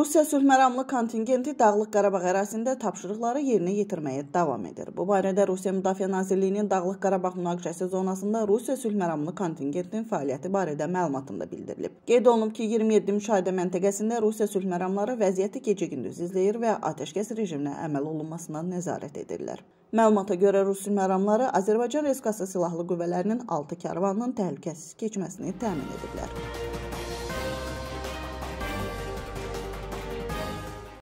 Rusiya sülh məramlı kontingenti Dağlıq Qarabağ ərazisində tapşırıqları yerinə yetirməyə davam edir. Bu barədə Rusiya Müdafiə Nazirliyinin Dağlıq Qarabağ münaqişəsi zonasında Rusiya sülh məramlı kontingentinin fəaliyyəti barədə məlumatında bildirilib. Qeyd olunub ki, 27 müşahidə məntəqəsində Rusiya sülh məramları vəziyyəti gecə-gündüz izləyir və atəşkəs rejiminə əməl olunmasına nəzarət edirlər. Məlumata görə Rus sülh məramları Azərbaycan Respublikası Silahlı Qüvvələrinin 6 karvanının təhlükəsiz keçməsini təmin ediblər.